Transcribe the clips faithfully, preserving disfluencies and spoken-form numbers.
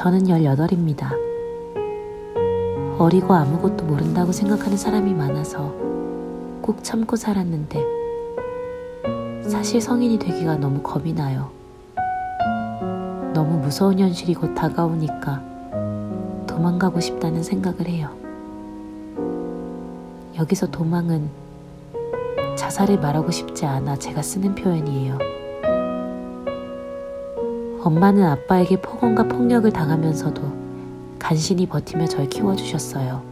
저는 열여덟입니다. 어리고 아무것도 모른다고 생각하는 사람이 많아서 꾹 참고 살았는데 사실 성인이 되기가 너무 겁이 나요. 너무 무서운 현실이 곧 다가오니까 도망가고 싶다는 생각을 해요. 여기서 도망은 자살을 말하고 싶지 않아 제가 쓰는 표현이에요. 엄마는 아빠에게 폭언과 폭력을 당하면서도 간신히 버티며 절 키워주셨어요.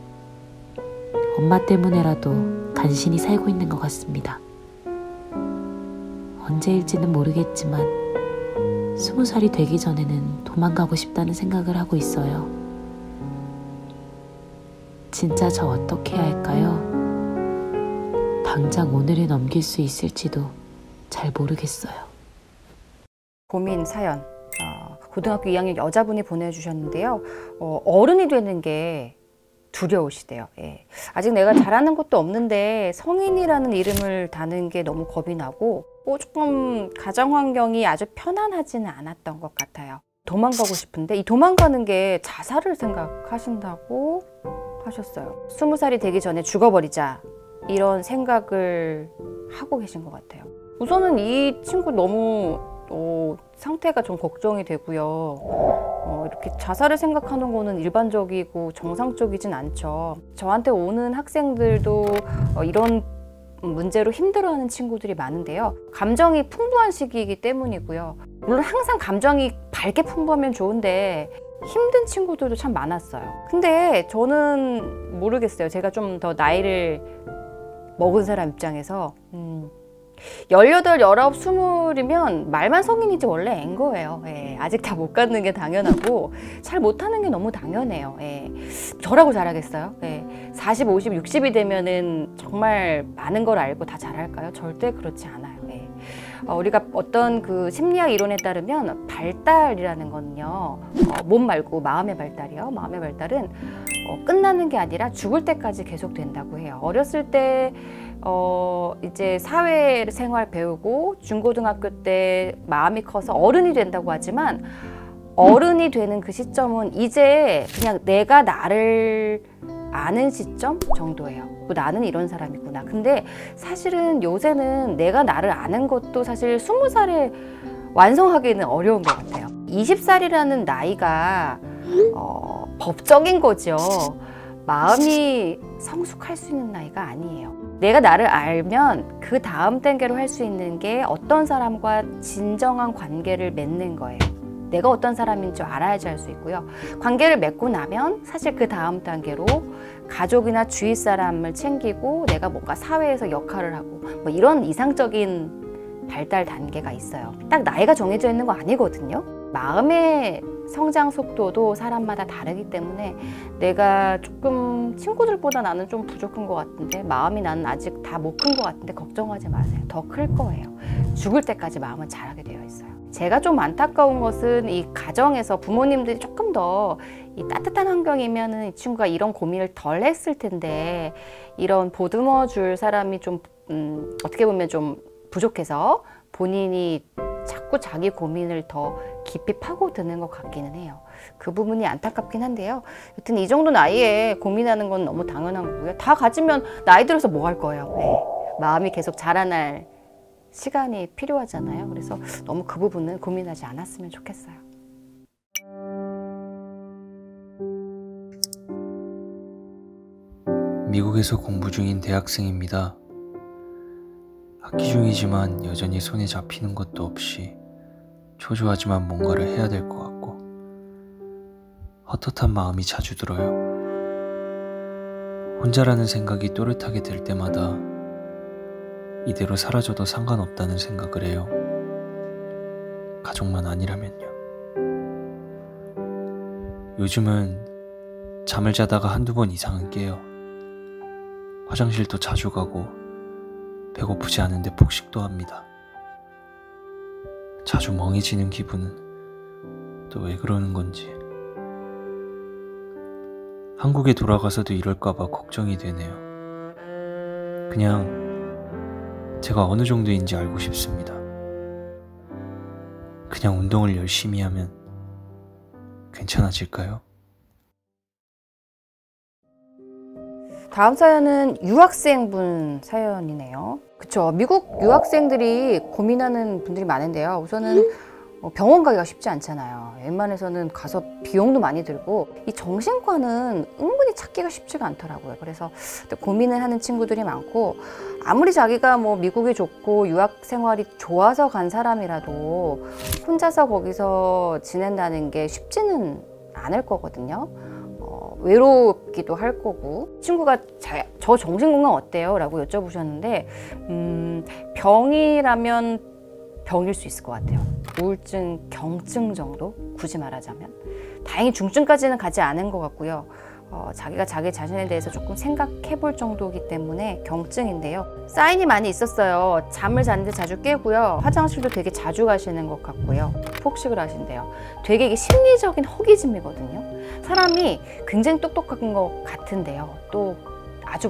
엄마 때문에라도 간신히 살고 있는 것 같습니다. 언제일지는 모르겠지만 스무 살이 되기 전에는 도망가고 싶다는 생각을 하고 있어요. 진짜 저 어떻게 해야 할까요? 당장 오늘을 넘길 수 있을지도 잘 모르겠어요. 고민 사연, 어, 고등학교 이 학년 여자분이 보내주셨는데요. 어, 어른이 되는 게 두려우시대요. 예. 아직 내가 잘하는 것도 없는데 성인이라는 이름을 다는 게 너무 겁이 나고 어, 조금 가정 환경이 아주 편안하지는 않았던 것 같아요. 도망가고 싶은데 이 도망가는 게 자살을 생각하신다고 하셨어요. 스무 살이 되기 전에 죽어버리자 이런 생각을 하고 계신 것 같아요. 우선은 이 친구 너무 어, 상태가 좀 걱정이 되고요. 어, 이렇게 자살을 생각하는 거는 일반적이고 정상적이진 않죠. 저한테 오는 학생들도 어, 이런 문제로 힘들어하는 친구들이 많은데요. 감정이 풍부한 시기이기 때문이고요. 물론 항상 감정이 밝게 풍부하면 좋은데 힘든 친구들도 참 많았어요. 근데 저는 모르겠어요. 제가 좀 더 나이를 먹은 사람 입장에서 음, 열여덟, 열아홉, 스물이면 말만 성인이지 원래 앤 거예요. 예, 아직 다 못 갖는 게 당연하고 잘 못하는 게 너무 당연해요. 예, 저라고 잘하겠어요? 예, 사십, 오십, 육십이 되면은 정말 많은 걸 알고 다 잘할까요? 절대 그렇지 않아요. 예. 어, 우리가 어떤 그 심리학 이론에 따르면 발달이라는 거는요, 어, 몸 말고 마음의 발달이요. 마음의 발달은 어, 끝나는 게 아니라 죽을 때까지 계속 된다고 해요. 어렸을 때 어, 이제 사회생활 배우고 중고등학교 때 마음이 커서 어른이 된다고 하지만 어른이 되는 그 시점은 이제 그냥 내가 나를 아는 시점 정도예요. 나는 이런 사람이구나. 근데 사실은 요새는 내가 나를 아는 것도 사실 스무 살에 완성하기는 어려운 것 같아요. 이십 살이라는 나이가 어, 법적인 거죠. 마음이 성숙할 수 있는 나이가 아니에요. 내가 나를 알면 그 다음 단계로 할 수 있는 게 어떤 사람과 진정한 관계를 맺는 거예요. 내가 어떤 사람인 줄 알아야지 할 수 있고요. 관계를 맺고 나면 사실 그 다음 단계로 가족이나 주위 사람을 챙기고 내가 뭔가 사회에서 역할을 하고 뭐 이런 이상적인 발달 단계가 있어요. 딱 나이가 정해져 있는 거 아니거든요. 마음의 성장 속도도 사람마다 다르기 때문에 내가 조금 친구들보다 나는 좀 부족한 것 같은데 마음이 나는 아직 다 못 큰 것 같은데 걱정하지 마세요. 더 클 거예요. 죽을 때까지 마음은 자라게 되어 있어요. 제가 좀 안타까운 것은 이 가정에서 부모님들이 조금 더 이 따뜻한 환경이면은 이 친구가 이런 고민을 덜 했을 텐데 이런 보듬어 줄 사람이 좀 음, 어떻게 보면 좀 부족해서 본인이 자꾸 자기 고민을 더 깊이 파고드는 것 같기는 해요. 그 부분이 안타깝긴 한데요. 여튼 이 정도 나이에 고민하는 건 너무 당연한 거고요. 다 가지면 나이 들어서 뭐 할 거예요. 네. 마음이 계속 자라날 시간이 필요하잖아요. 그래서 너무 그 부분은 고민하지 않았으면 좋겠어요. 미국에서 공부 중인 대학생입니다. 학기 중이지만 여전히 손에 잡히는 것도 없이 초조하지만 뭔가를 해야 될 것 같고 헛헛한 마음이 자주 들어요. 혼자라는 생각이 또렷하게 들 때마다 이대로 사라져도 상관없다는 생각을 해요. 가족만 아니라면요. 요즘은 잠을 자다가 한두 번 이상은 깨요. 화장실도 자주 가고 배고프지 않은데 폭식도 합니다. 자주 멍해지는 기분은 또 왜 그러는 건지. 한국에 돌아가서도 이럴까봐 걱정이 되네요. 그냥 제가 어느 정도인지 알고 싶습니다. 그냥 운동을 열심히 하면 괜찮아질까요? 다음 사연은 유학생분 사연이네요. 그쵸. 미국 유학생들이 고민하는 분들이 많은데요. 우선은 병원 가기가 쉽지 않잖아요. 웬만해서는 가서 비용도 많이 들고 이 정신과는 은근히 찾기가 쉽지가 않더라고요. 그래서 고민을 하는 친구들이 많고, 아무리 자기가 뭐 미국이 좋고 유학 생활이 좋아서 간 사람이라도 혼자서 거기서 지낸다는 게 쉽지는 않을 거거든요. 어, 외롭기도 할 거고. 친구가 자, 저 정신건강 어때요? 라고 여쭤보셨는데 음, 병이라면 병일 수 있을 것 같아요. 우울증, 경증 정도? 굳이 말하자면. 다행히 중증까지는 가지 않은 것 같고요. 어, 자기가 자기 자신에 대해서 조금 생각해 볼 정도이기 때문에 경증인데요. 사인이 많이 있었어요. 잠을 자는데 자주 깨고요. 화장실도 되게 자주 가시는 것 같고요. 폭식을 하신대요. 되게 이게 심리적인 허기짐이거든요. 사람이 굉장히 똑똑한 것 같은데요. 또 아주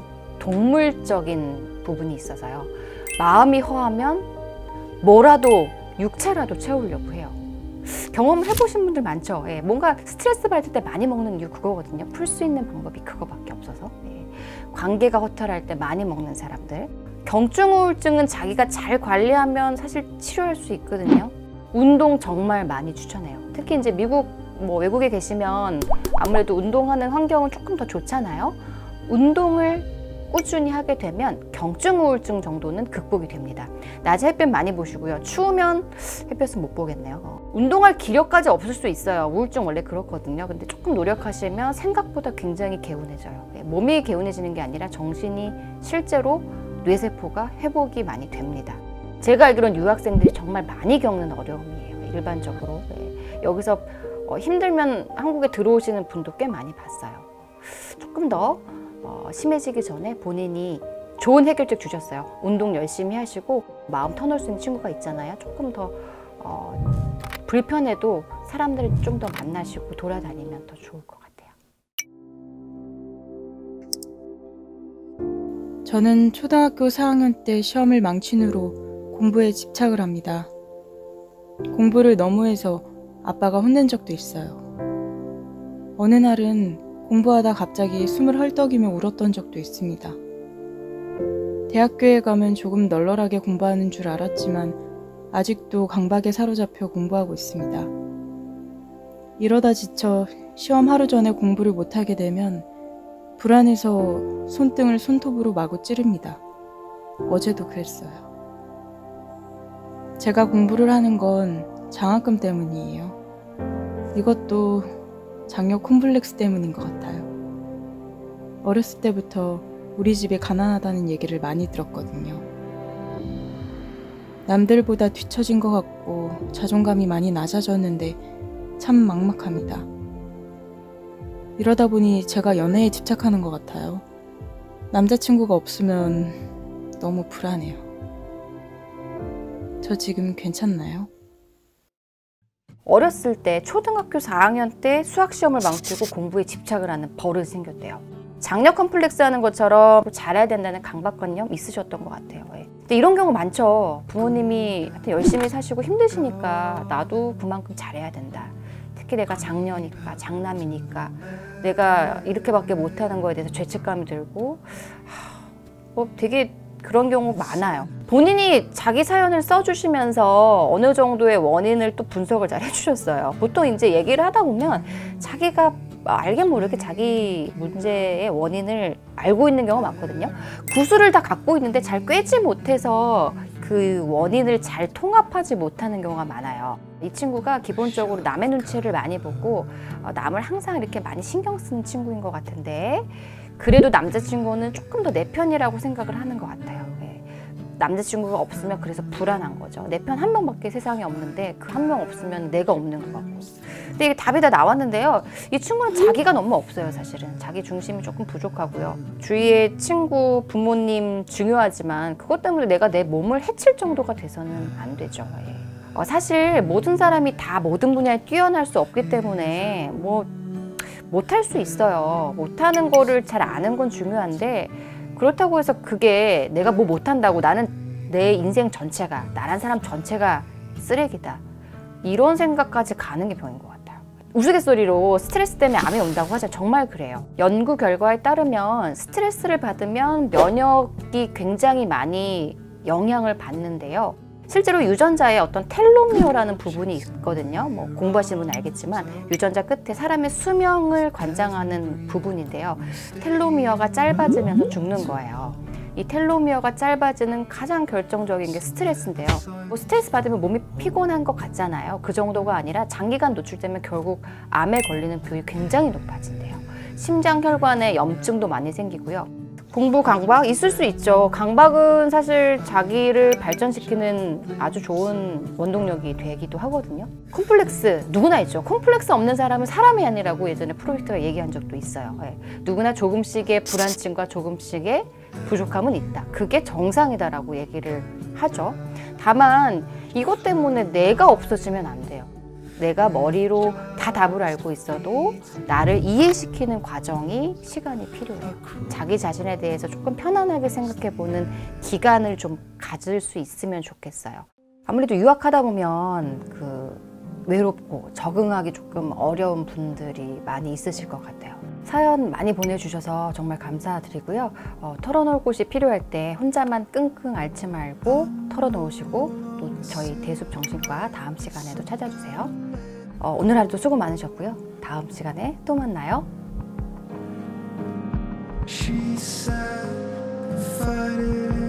동물적인 부분이 있어서요. 마음이 허하면 뭐라도 육체라도 채우려고 해요. 경험을 해보신 분들 많죠. 예, 뭔가 스트레스 받을 때 많이 먹는 이유 그거거든요. 풀 수 있는 방법이 그거밖에 없어서. 예, 관계가 허탈할 때 많이 먹는 사람들. 경증 우울증은 자기가 잘 관리하면 사실 치료할 수 있거든요. 운동 정말 많이 추천해요. 특히 이제 미국 뭐 외국에 계시면 아무래도 운동하는 환경은 조금 더 좋잖아요. 운동을 꾸준히 하게 되면 경증 우울증 정도는 극복이 됩니다. 낮에 햇볕 많이 보시고요. 추우면 햇볕은 못 보겠네요. 운동할 기력까지 없을 수 있어요. 우울증 원래 그렇거든요. 근데 조금 노력하시면 생각보다 굉장히 개운해져요. 몸이 개운해지는 게 아니라 정신이 실제로 뇌세포가 회복이 많이 됩니다. 제가 알기로는 유학생들이 정말 많이 겪는 어려움이에요. 일반적으로. 여기서 힘들면 한국에 들어오시는 분도 꽤 많이 봤어요. 조금 더 어, 심해지기 전에 본인이 좋은 해결책 주셨어요. 운동 열심히 하시고 마음 터놓을 수 있는 친구가 있잖아요. 조금 더 어, 불편해도 사람들을 좀 더 만나시고 돌아다니면 더 좋을 것 같아요. 저는 초등학교 사 학년 때 시험을 망친 후로 공부에 집착을 합니다. 공부를 너무해서 아빠가 혼낸 적도 있어요. 어느 날은 공부하다 갑자기 숨을 헐떡이며 울었던 적도 있습니다. 대학교에 가면 조금 널널하게 공부하는 줄 알았지만 아직도 강박에 사로잡혀 공부하고 있습니다. 이러다 지쳐 시험 하루 전에 공부를 못하게 되면 불안해서 손등을 손톱으로 마구 찌릅니다. 어제도 그랬어요. 제가 공부를 하는 건 장학금 때문이에요. 이것도 장녀 콤플렉스 때문인 것 같아요. 어렸을 때부터 우리 집이 가난하다는 얘기를 많이 들었거든요. 남들보다 뒤처진 것 같고 자존감이 많이 낮아졌는데 참 막막합니다. 이러다 보니 제가 연애에 집착하는 것 같아요. 남자친구가 없으면 너무 불안해요. 저 지금 괜찮나요? 어렸을 때 초등학교 사 학년 때 수학시험을 망치고 공부에 집착을 하는 버릇이 생겼대요. 장녀 컴플렉스 하는 것처럼 잘해야 된다는 강박관념 있으셨던 것 같아요. 근데 이런 경우 많죠. 부모님이 하여튼 열심히 사시고 힘드시니까 나도 그만큼 잘해야 된다. 특히 내가 장녀니까, 장남이니까 내가 이렇게밖에 못하는 거에 대해서 죄책감이 들고 하, 뭐 되게 그런 경우 많아요. 본인이 자기 사연을 써주시면서 어느 정도의 원인을 또 분석을 잘 해주셨어요. 보통 이제 얘기를 하다 보면 자기가 알게 모르게 자기 문제의 원인을 알고 있는 경우가 많거든요. 구슬을 다 갖고 있는데 잘 꿰지 못해서 그 원인을 잘 통합하지 못하는 경우가 많아요. 이 친구가 기본적으로 남의 눈치를 많이 보고 남을 항상 이렇게 많이 신경 쓰는 친구인 것 같은데, 그래도 남자친구는 조금 더 내 편이라고 생각을 하는 것 같아요. 네. 남자친구가 없으면 그래서 불안한 거죠. 내 편 한 명밖에 세상에 없는데 그 한 명 없으면 내가 없는 것 같고. 근데 이게 답이 다 나왔는데요. 이 친구는 자기가 너무 없어요, 사실은. 자기 중심이 조금 부족하고요. 주위의 친구, 부모님 중요하지만 그것 때문에 내가 내 몸을 해칠 정도가 돼서는 안 되죠. 예. 어, 사실 모든 사람이 다 모든 분야에 뛰어날 수 없기 때문에 뭐 못할 수 있어요. 못하는 거를 잘 아는 건 중요한데, 그렇다고 해서 그게 내가 뭐 못한다고 나는 내 인생 전체가, 나란 사람 전체가 쓰레기다, 이런 생각까지 가는 게 병인 것 같아요. 우스갯소리로 스트레스 때문에 암이 온다고 하죠. 정말 그래요. 연구 결과에 따르면 스트레스를 받으면 면역이 굉장히 많이 영향을 받는데요. 실제로 유전자에 어떤 텔로미어라는 부분이 있거든요. 뭐 공부하시는 분은 알겠지만 유전자 끝에 사람의 수명을 관장하는 부분인데요. 텔로미어가 짧아지면서 죽는 거예요. 이 텔로미어가 짧아지는 가장 결정적인 게 스트레스인데요. 뭐 스트레스 받으면 몸이 피곤한 것 같잖아요. 그 정도가 아니라 장기간 노출되면 결국 암에 걸리는 비율이 굉장히 높아진대요. 심장 혈관에 염증도 많이 생기고요. 공부 강박 있을 수 있죠. 강박은 사실 자기를 발전시키는 아주 좋은 원동력이 되기도 하거든요. 콤플렉스 누구나 있죠. 콤플렉스 없는 사람은 사람이 아니라고 예전에 프로이트가 얘기한 적도 있어요. 네. 누구나 조금씩의 불안증과 조금씩의 부족함은 있다. 그게 정상이다라고 얘기를 하죠. 다만 이것 때문에 내가 없어지면 안 돼요. 내가 머리로 다 답을 알고 있어도 나를 이해시키는 과정이 시간이 필요해요. 자기 자신에 대해서 조금 편안하게 생각해보는 기간을 좀 가질 수 있으면 좋겠어요. 아무래도 유학하다 보면 그 외롭고 적응하기 조금 어려운 분들이 많이 있으실 것 같아요. 사연 많이 보내주셔서 정말 감사드리고요. 어, 털어놓을 곳이 필요할 때 혼자만 끙끙 앓지 말고 털어놓으시고 또 저희 대숲정신과 다음 시간에도 찾아주세요. 어, 오늘 하루도 수고 많으셨고요. 다음 시간에 또 만나요. She said, fight it.